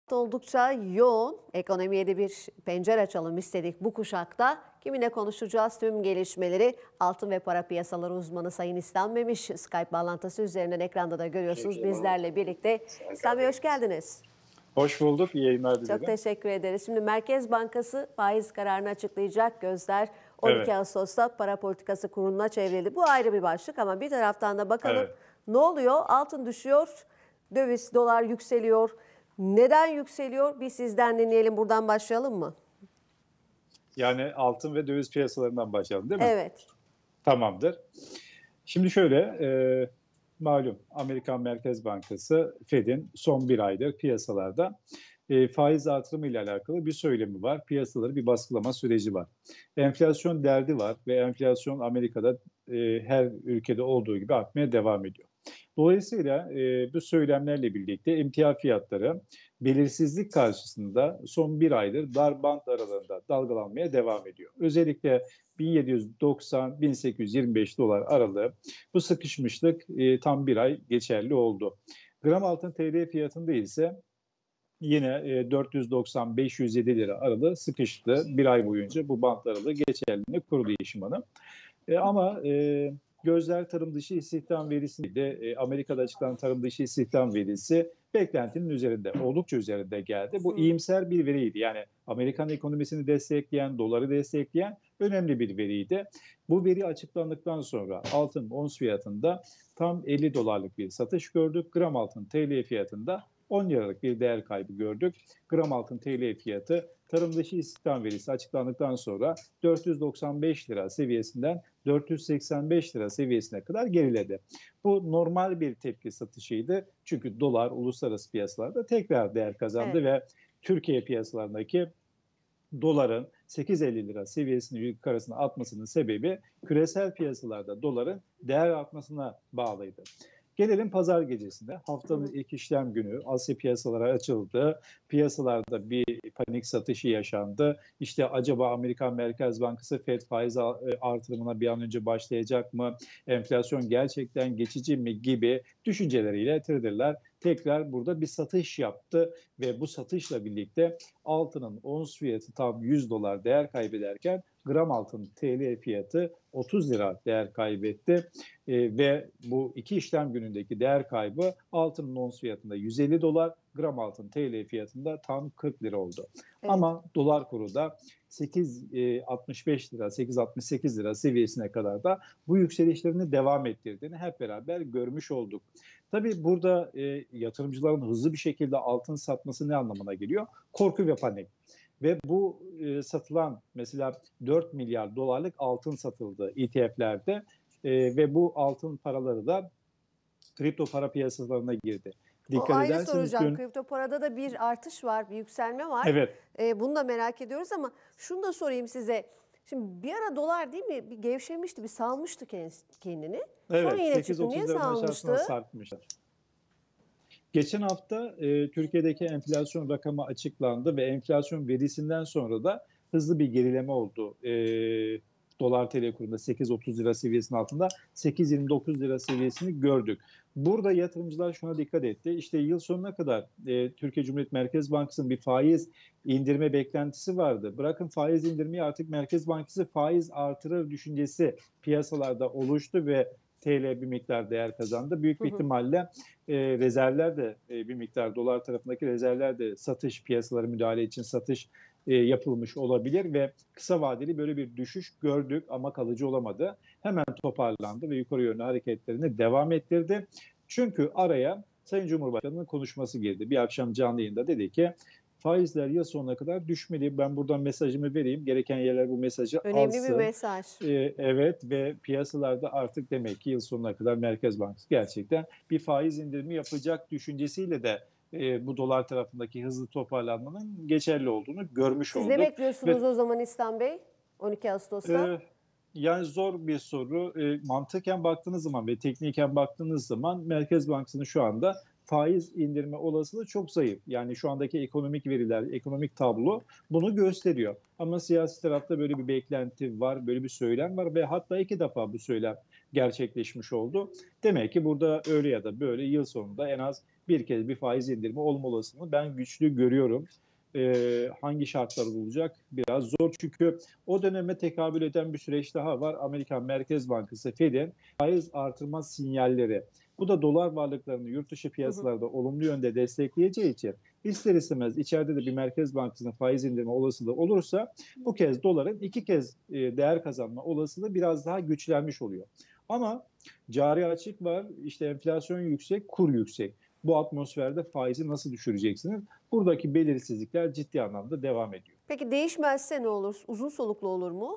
Oldukça yoğun. Ekonomiye de bir pencere açalım istedik bu kuşakta. Kiminle konuşacağız tüm gelişmeleri? Altın ve para piyasaları uzmanı Sayın İslam Memiş Skype bağlantısı üzerinden ekranda da görüyorsunuz bizlerle birlikte. İslam Bey hoş geldiniz. Hoş bulduk. İyi yayınlar dilerim. Çok teşekkür ederiz. Şimdi Merkez Bankası faiz kararını açıklayacak. Gözler 12 Evet. Ağustos'ta para politikası kuruluna çevrildi. Bu ayrı bir başlık ama bir taraftan da bakalım Evet. ne oluyor? Altın düşüyor, döviz, dolar yükseliyor. Neden yükseliyor? Bir sizden dinleyelim. Buradan başlayalım mı? Yani altın ve döviz piyasalarından başlayalım değil mi? Evet. Tamamdır. Şimdi şöyle, malum Amerikan Merkez Bankası Fed'in son bir aydır piyasalarda faiz artırımı ile alakalı bir söylemi var. Piyasaları bir baskılama süreci var. Enflasyon derdi var ve enflasyon Amerika'da her ülkede olduğu gibi artmaya devam ediyor. Dolayısıyla bu söylemlerle birlikte emtia fiyatları belirsizlik karşısında son bir aydır dar band aralığında dalgalanmaya devam ediyor. Özellikle 1790-1825 dolar aralığı bu sıkışmışlık tam bir ay geçerli oldu. Gram altın TL fiyatında ise yine 490-507 lira aralığı sıkıştı. Bir ay boyunca bu bant aralığı geçerliliğini korudu Yeşim Hanım. Ama gözler tarım dışı istihdam verisi de Amerika'da açıklanan tarım dışı istihdam verisi beklentinin üzerinde, oldukça üzerinde geldi. Bu iyimser bir veriydi. Yani Amerikan ekonomisini destekleyen, doları destekleyen önemli bir veriydi. Bu veri açıklandıktan sonra altın ons fiyatında tam 50 dolarlık bir satış gördük. Gram altın TL fiyatında 10 liralık bir değer kaybı gördük. Gram altın TL fiyatı tarım dışı istihdam verisi açıklandıktan sonra 495 lira seviyesinden 485 lira seviyesine kadar geriledi. Bu normal bir tepki satışıydı. Çünkü dolar uluslararası piyasalarda tekrar değer kazandı Evet. ve Türkiye piyasalarındaki doların 8,50 lira seviyesini yukarısına atmasının sebebi küresel piyasalarda doların değer artmasına bağlıydı. Gelelim pazar gecesinde. Haftanın ilk işlem günü Asya piyasaları açıldı. Piyasalarda bir panik satışı yaşandı. İşte acaba Amerikan Merkez Bankası Fed faiz artırımına bir an önce başlayacak mı? Enflasyon gerçekten geçici mi gibi düşünceleriyle traderler tekrar burada bir satış yaptı ve bu satışla birlikte altının ons fiyatı tam 100 dolar değer kaybederken gram altın TL fiyatı 30 lira değer kaybetti. Ve bu iki işlem günündeki değer kaybı altının ons fiyatında 150 dolar, gram altın TL fiyatında tam 40 lira oldu. Evet. Ama dolar kuru da 8,65 lira, 8,68 lira seviyesine kadar da bu yükselişlerini devam ettirdiğini hep beraber görmüş olduk. Tabii burada yatırımcıların hızlı bir şekilde altın satması ne anlamına geliyor? Korku ve panik. Ve bu satılan mesela 4 milyar dolarlık altın satıldı ETF'lerde ve bu altın paraları da kripto para piyasalarına girdi. O Dikkat ayrı ederseniz soracağım. dün Kripto parada da bir artış var, bir yükselme var. evet. Bunu da merak ediyoruz ama şunu da sorayım size. Şimdi bir ara dolar değil mi? Bir gevşemişti, bir salmıştı kendini. Sonra Evet, yine çıktı. 8,30 Niye liranın salmıştı? aşağısına sarkmışlar. Geçen hafta Türkiye'deki enflasyon rakamı açıklandı ve enflasyon verisinden sonra da hızlı bir gerileme oldu. Dolar TL kurunda 8,30 lira seviyesinin altında 8,29 lira seviyesini gördük. Burada yatırımcılar şuna dikkat etti. İşte yıl sonuna kadar Türkiye Cumhuriyet Merkez Bankası'nın bir faiz indirme beklentisi vardı. Bırakın faiz indirmeyi, artık Merkez Bankası faiz artırır düşüncesi piyasalarda oluştu ve TL bir miktar değer kazandı. Büyük bir ihtimalle rezervler de bir miktar, dolar tarafındaki rezervler de satış piyasaları müdahale için satış yapılmış olabilir ve kısa vadeli böyle bir düşüş gördük ama kalıcı olamadı. Hemen toparlandı ve yukarı yönlü hareketlerini devam ettirdi. Çünkü araya Sayın Cumhurbaşkanı'nın konuşması girdi. Bir akşam canlı yayında dedi ki faizler yıl sonuna kadar düşmeli. Ben buradan mesajımı vereyim. Gereken yerler bu mesajı Önemli bir alsın. mesaj. Evet ve piyasalarda artık demek ki yıl sonuna kadar Merkez Bankası gerçekten bir faiz indirimi yapacak düşüncesiyle de bu dolar tarafındaki hızlı toparlanmanın geçerli olduğunu görmüş Siz ne olduk. Ve bekliyorsunuz o zaman İslam Bey? 12 Ağustos'ta? yani zor bir soru. Mantıken baktığınız zaman ve tekniken baktığınız zaman Merkez Bankası'nın şu anda faiz indirme olasılığı çok zayıf. Yani şu andaki ekonomik veriler, ekonomik tablo bunu gösteriyor. Ama siyasi tarafta böyle bir beklenti var, böyle bir söylem var ve hatta iki defa bu söylem gerçekleşmiş oldu. Demek ki burada öyle ya da böyle yıl sonunda en az bir kez bir faiz indirimi olma olasılığını ben güçlü görüyorum. Hangi şartlar olacak biraz zor, çünkü o döneme tekabül eden bir süreç daha var. Amerikan Merkez Bankası Fed'in faiz artırma sinyalleri. Bu da dolar varlıklarını yurt dışı Hı hı. piyasalarda olumlu yönde destekleyeceği için ister istemez içeride de bir Merkez Bankası'nın faiz indirme olasılığı olursa bu kez doların iki kez değer kazanma olasılığı biraz daha güçlenmiş oluyor. Ama cari açık var, işte enflasyon yüksek, kur yüksek. Bu atmosferde faizi nasıl düşüreceksiniz? Buradaki belirsizlikler ciddi anlamda devam ediyor. Peki değişmezse ne olur? Uzun soluklu olur mu?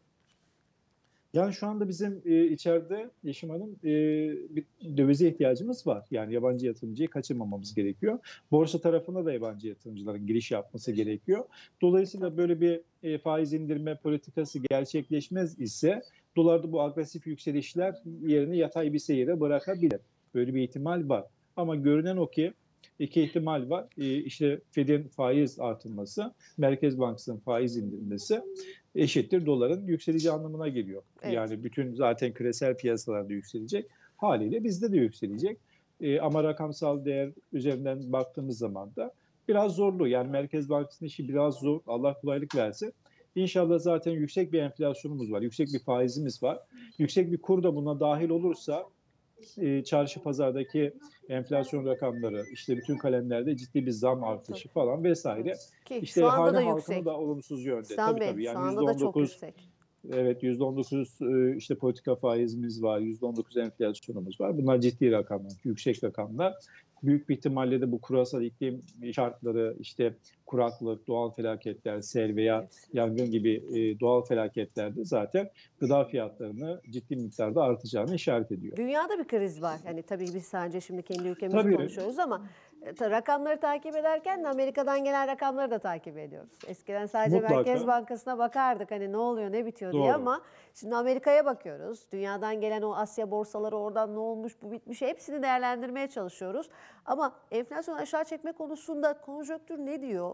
Yani şu anda bizim içeride Yeşim Hanım bir dövize ihtiyacımız var. Yani yabancı yatırımcıyı kaçırmamamız gerekiyor. Borsa tarafında da yabancı yatırımcıların giriş yapması gerekiyor. Dolayısıyla böyle bir faiz indirme politikası gerçekleşmez ise dolarda bu agresif yükselişler yerini yatay bir seyre bırakabilir. Böyle bir ihtimal var. Ama görünen o ki iki ihtimal var. İşte Fed'in faiz artırması, Merkez Bankası'nın faiz indirmesi eşittir doların yükseleceği anlamına geliyor. Evet. Yani bütün zaten küresel piyasalarda yükselecek. Haliyle bizde de yükselecek. Ama rakamsal değer üzerinden baktığımız zaman da biraz zorlu. Yani Merkez Bankası'nın işi biraz zor. Allah kolaylık versin. İnşallah zaten yüksek bir enflasyonumuz var. Yüksek bir faizimiz var. Yüksek bir kur da buna dahil olursa çarşı pazardaki enflasyon rakamları, işte bütün kalemlerde ciddi bir zam Tabii. artışı falan vesaire. Ki şu İşte anda hane da halkını yüksek. da olumsuz yönde. İhsan Tabii Bey, tabii, şu yani anda da çok %19, yüksek. evet %19 işte politika faizimiz var, %19 enflasyonumuz var. Bunlar ciddi rakamlar, yüksek rakamlar. Büyük bir ihtimalle de bu kurasal iklim şartları, işte kuraklık, doğal felaketler, sel veya Hepsi. yangın gibi doğal felaketlerde zaten gıda fiyatlarını ciddi miktarda artacağını işaret ediyor. Dünyada bir kriz var. Yani tabii biz sadece şimdi kendi ülkemizi Tabii, konuşuyoruz ama rakamları takip ederken de Amerika'dan gelen rakamları da takip ediyoruz. Eskiden sadece Merkez mutlaka Bankası'na bakardık hani ne oluyor ne bitiyor diye doğru. ama şimdi Amerika'ya bakıyoruz. Dünyadan gelen o Asya borsaları oradan ne olmuş bu bitmiş hepsini değerlendirmeye çalışıyoruz. Ama enflasyonu aşağı çekme konusunda konjonktür ne diyor?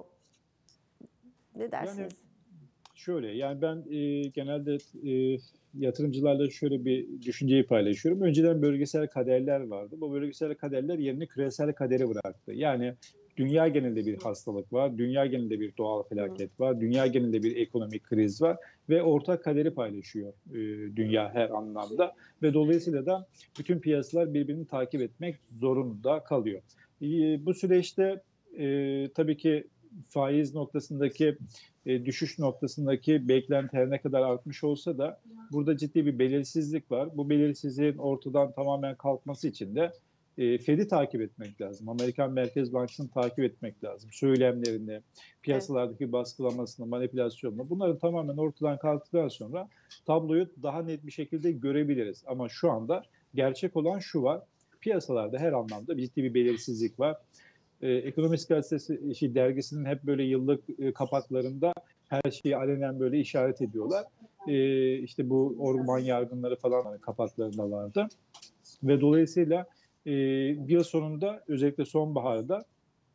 Ne Yani dersiniz? şöyle, yani ben genelde yatırımcılarla şöyle bir düşünceyi paylaşıyorum. Önceden bölgesel kaderler vardı. Bu bölgesel kaderler yerini küresel kadere bıraktı. Yani dünya genelinde bir hastalık var, dünya genelinde bir doğal Hı hı. felaket var, dünya genelinde bir ekonomik kriz var ve ortak kaderi paylaşıyor dünya her anlamda ve dolayısıyla da bütün piyasalar birbirini takip etmek zorunda kalıyor. Bu süreçte tabii ki faiz noktasındaki düşüş noktasındaki beklenti her ne kadar artmış olsa da burada ciddi bir belirsizlik var. Bu belirsizliğin ortadan tamamen kalkması için de Fed'i takip etmek lazım. Amerikan Merkez Bankası'nı takip etmek lazım. Söylemlerini, Evet. piyasalardaki baskılamasını, manipülasyonunu, bunların tamamen ortadan kalktıktan sonra tabloyu daha net bir şekilde görebiliriz. Ama şu anda gerçek olan şu var. Piyasalarda her anlamda ciddi bir belirsizlik var. Ekonomist Gazetesi dergisinin hep böyle yıllık kapaklarında her şeyi alenen böyle işaret ediyorlar. İşte bu orman yangınları falan kapaklarında vardı. Ve dolayısıyla bir yıl sonunda özellikle sonbaharda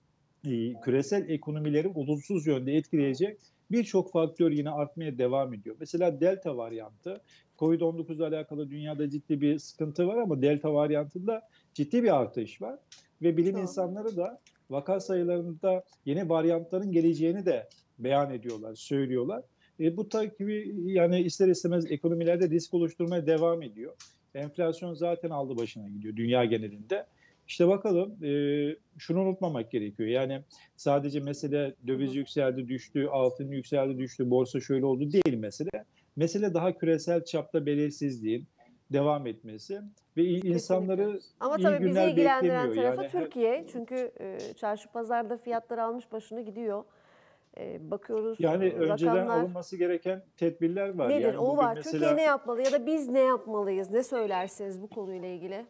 küresel ekonomileri olumsuz yönde etkileyecek birçok faktör yine artmaya devam ediyor. Mesela Delta varyantı, Covid-19 ile alakalı dünyada ciddi bir sıkıntı var ama Delta varyantında ciddi bir artış var. Ve bilim Çok. insanları da vaka sayılarında yeni varyantların geleceğini de beyan ediyorlar, söylüyorlar. Bu tabii yani ister istemez ekonomilerde risk oluşturmaya devam ediyor. Enflasyon zaten aldı başına gidiyor dünya genelinde. İşte bakalım, şunu unutmamak gerekiyor. Yani sadece mesele Hı döviz hı. yükseldi, düştü, altın yükseldi, düştü, borsa şöyle oldu değil mesele. Mesele daha küresel çapta belirsizliğin devam etmesi ve Kesinlikle. insanları Ama iyi tabii bizi günler ilgilendiren beklemiyor. tarafı Yani Türkiye. Çünkü çarşı pazarda fiyatlar almış başını gidiyor. Bakıyoruz yani önceden rakamlar alınması gereken tedbirler var. nedir? Yani O bugün var. Türkiye ne mesela yapmalı ya da biz ne yapmalıyız? Ne söylersiniz bu konuyla ilgili?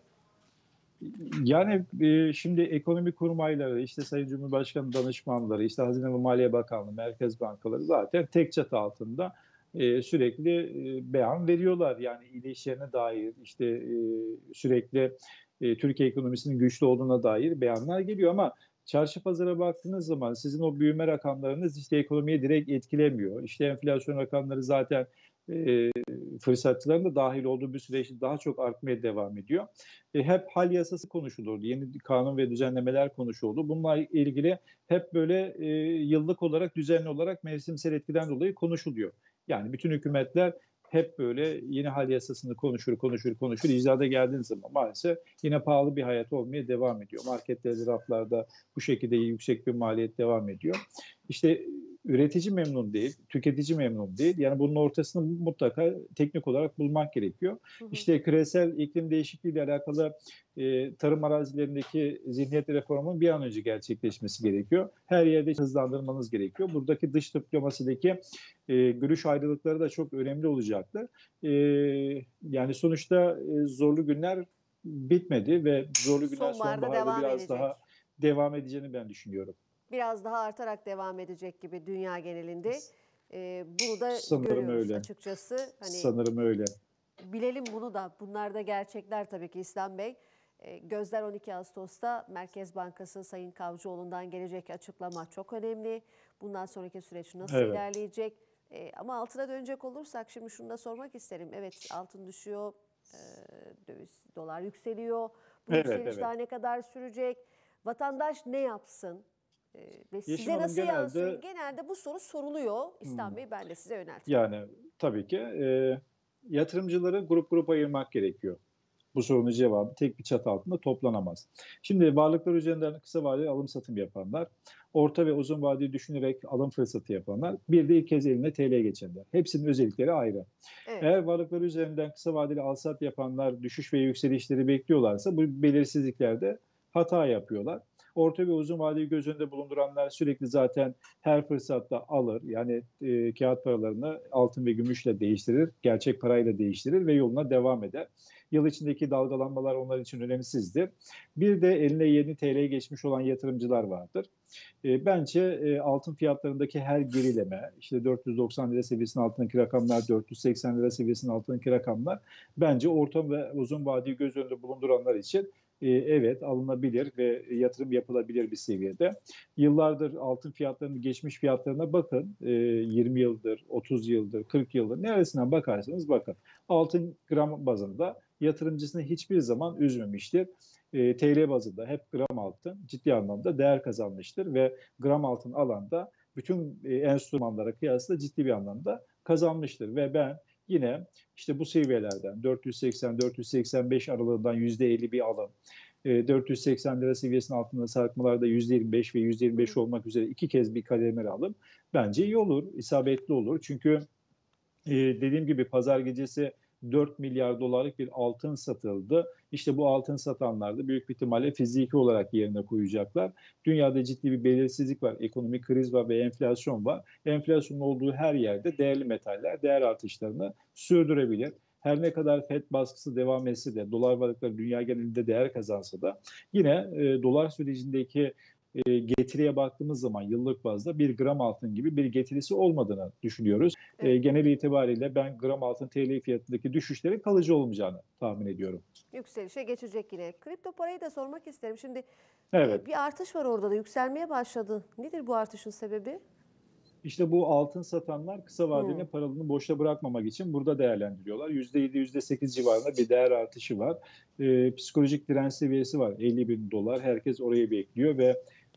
yani şimdi ekonomi kurmayları, işte Sayın Cumhurbaşkanı danışmanları, işte Hazine ve Maliye Bakanlığı, merkez bankaları zaten tek çatı altında sürekli beyan veriyorlar. Yani iyileşeceğine dair, işte sürekli Türkiye ekonomisinin güçlü olduğuna dair beyanlar geliyor ama çarşı pazara baktığınız zaman sizin o büyüme rakamlarınız işte ekonomiye direkt etkilemiyor. İşte enflasyon rakamları zaten e, fırsatçıların da dahil olduğu bir süreçte daha çok artmaya devam ediyor. Hep hal yasası konuşulurdu, yeni kanun ve düzenlemeler konuşuldu. Bununla ilgili hep böyle yıllık olarak, düzenli olarak mevsimsel etkiden dolayı konuşuluyor. Yani bütün hükümetler hep böyle yeni hal yasasını konuşur. İcrada geldiğiniz zaman maalesef yine pahalı bir hayat olmaya devam ediyor. Marketlerde, raflarda bu şekilde yüksek bir maliyet devam ediyor. İşte üretici memnun değil, tüketici memnun değil. Yani bunun ortasını mutlaka teknik olarak bulmak gerekiyor. Hı hı. İşte küresel iklim değişikliği ile alakalı tarım arazilerindeki zihniyet reformunun bir an önce gerçekleşmesi gerekiyor. Her yerde hızlandırmanız gerekiyor. Buradaki dış diplomasideki görüş ayrılıkları da çok önemli olacaktır. E, Yani sonuçta zorlu günler bitmedi ve zorlu günler Sonbaharda sonbaharda devam biraz daha edecek. devam edeceğini ben düşünüyorum. Biraz daha artarak devam edecek gibi dünya genelinde. Bunu da Sanırım görüyoruz öyle. açıkçası. Hani Sanırım öyle. bilelim bunu da. Bunlar da gerçekler tabii ki İslam Bey. Gözler 12 Ağustos'ta Merkez Bankası Sayın Kavcıoğlu'ndan gelecek açıklama çok önemli. Bundan sonraki süreç nasıl Evet. ilerleyecek? Ama altına dönecek olursak şimdi şunu da sormak isterim. Evet, altın düşüyor, e, dolar yükseliyor. Bu Evet, yükseliş evet. daha ne kadar sürecek? Vatandaş ne yapsın? Ve Yeşim size Hanım nasıl yansıyor? genelde Genelde bu soru soruluyor. İslam hmm, Bey, ben de size yönelteyim. yani tabii ki yatırımcıları grup grup ayırmak gerekiyor. Bu sorunun cevabı tek bir çatı altında toplanamaz. Şimdi varlıklar üzerinden kısa vadeli alım satım yapanlar, orta ve uzun vadeli düşünerek alım fırsatı yapanlar, bir de ilk kez eline TL geçenler. Hepsinin özellikleri ayrı. Evet. Eğer varlıkları üzerinden kısa vadeli alsat yapanlar düşüş ve yükselişleri bekliyorlarsa bu belirsizliklerde hata yapıyorlar. Orta ve uzun vadeyi göz önünde bulunduranlar sürekli zaten her fırsatta alır. Yani kağıt paralarını altın ve gümüşle değiştirir, gerçek parayla değiştirir ve yoluna devam eder. Yıl içindeki dalgalanmalar onlar için önemsizdir. Bir de eline yeni TL geçmiş olan yatırımcılar vardır. Bence altın fiyatlarındaki her gerileme, işte 490 lira seviyesinin altındaki rakamlar, 480 lira seviyesinin altındaki rakamlar, bence orta ve uzun vadeyi göz önünde bulunduranlar için evet alınabilir ve yatırım yapılabilir bir seviyede. Yıllardır altın fiyatlarının geçmiş fiyatlarına bakın. 20 yıldır, 30 yıldır, 40 yıldır neresinden bakarsanız bakın. Altın gram bazında yatırımcısını hiçbir zaman üzmemiştir. TL bazında hep gram altın ciddi anlamda değer kazanmıştır ve gram altın alanda bütün enstrümanlara kıyasla ciddi bir anlamda kazanmıştır ve ben yine işte bu seviyelerden 480-485 aralığından %50 bir alım, 480 lira seviyesinin altında sarkmalarda %25 ve Hı %25 hı. olmak üzere iki kez bir kademeli alım bence iyi olur, isabetli olur. Çünkü dediğim gibi pazar gecesi 4 milyar dolarlık bir altın satıldı. İşte bu altın satanlar da büyük bir ihtimalle fiziki olarak yerine koyacaklar. Dünyada ciddi bir belirsizlik var, ekonomik kriz var ve enflasyon var. Enflasyonun olduğu her yerde değerli metaller değer artışlarını sürdürebilir. Her ne kadar FED baskısı devam etse de dolar varlıkları dünya genelinde değer kazansa da yine dolar sürecindeki getiriye baktığımız zaman yıllık bazda bir gram altın gibi bir getirisi olmadığını düşünüyoruz. Evet. Genel itibariyle ben gram altın TL fiyatındaki düşüşlerin kalıcı olmayacağını tahmin ediyorum. Yükselişe geçecek yine. Kripto parayı da sormak isterim. Şimdi Evet. bir artış var orada da, yükselmeye başladı. Nedir bu artışın sebebi? İşte bu altın satanlar kısa vadeli Hmm. paralarını boşta bırakmamak için burada değerlendiriyorlar. %7, %8 civarında bir değer artışı var. Psikolojik direnç seviyesi var. 50 bin dolar. Herkes orayı bekliyor ve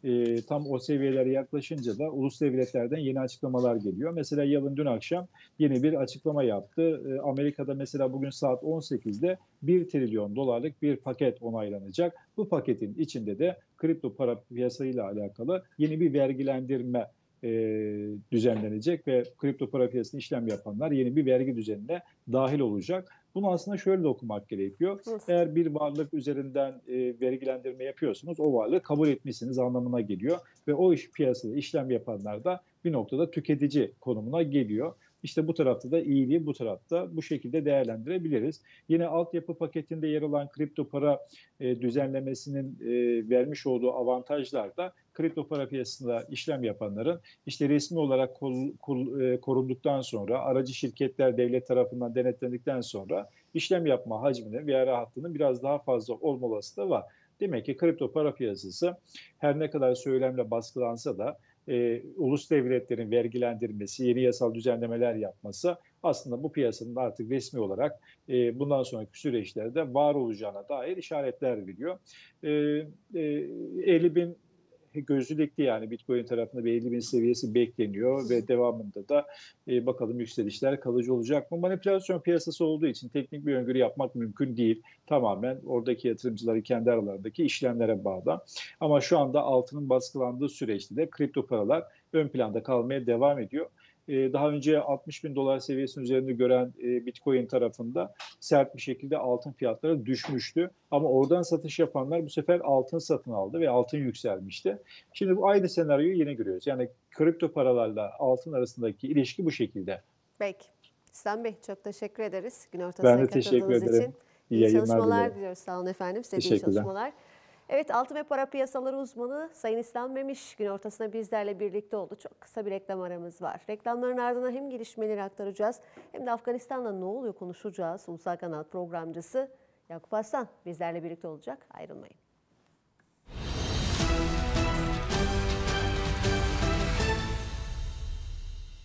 tam o seviyelere yaklaşınca da ulus devletlerden yeni açıklamalar geliyor. Mesela Yalın dün akşam yeni bir açıklama yaptı. Amerika'da mesela bugün saat 18'de 1 trilyon dolarlık bir paket onaylanacak. Bu paketin içinde de kripto para piyasayla alakalı yeni bir vergilendirme e, düzenlenecek ve kripto para piyasasında işlem yapanlar yeni bir vergi düzenine dahil olacak. Bunu aslında şöyle de okumak gerekiyor. Nasıl? Eğer bir varlık üzerinden vergilendirme yapıyorsunuz, o varlığı kabul etmişsiniz anlamına geliyor ve o iş piyasada işlem yapanlar da bir noktada tüketici konumuna geliyor. İşte bu tarafta da iyiliği bu tarafta bu şekilde değerlendirebiliriz. Yine altyapı paketinde yer alan kripto para düzenlemesinin vermiş olduğu avantajlar da kripto para piyasasında işlem yapanların işte resmi olarak korunduktan sonra aracı şirketler devlet tarafından denetlendikten sonra işlem yapma hacminin veya rahatlığının biraz daha fazla olma olasılığı var. Demek ki kripto para piyasası her ne kadar söylemle baskılansa da ulus devletlerin vergilendirmesi, yeni yasal düzenlemeler yapması aslında bu piyasanın artık resmi olarak bundan sonraki süreçlerde var olacağına dair işaretler veriyor. 50 bin gözü dikti, yani Bitcoin tarafında bir 50 bin seviyesi bekleniyor ve devamında da bakalım yükselişler kalıcı olacak mı? Manipülasyon piyasası olduğu için teknik bir öngörü yapmak mümkün değil. Tamamen oradaki yatırımcıların kendi aralarındaki işlemlere bağlı. Ama şu anda altının baskılandığı süreçte de kripto paralar ön planda kalmaya devam ediyor. Daha önce 60 bin dolar seviyesinin üzerinde gören Bitcoin tarafında sert bir şekilde altın fiyatları düşmüştü. Ama oradan satış yapanlar bu sefer altın satın aldı ve altın yükselmişti. Şimdi bu aynı senaryoyu yine görüyoruz. Yani kripto paralarla altın arasındaki ilişki bu şekilde. Peki. İslam Bey çok teşekkür ederiz gün Ben ortasına de teşekkür katıldığınız ederim. için. İyi İyi yayınlar çalışmalar dilerim. diliyoruz. Sağ olun efendim. Size de iyi Teşekkürler. çalışmalar. Evet, altın ve para piyasaları uzmanı Sayın İslam Memiş gün ortasında bizlerle birlikte oldu. Çok kısa bir reklam aramız var. Reklamların ardından hem gelişmeleri aktaracağız hem de Afganistan'da ne oluyor konuşacağız. Ulusal Kanal programcısı Yakup Aslan bizlerle birlikte olacak. Ayrılmayın.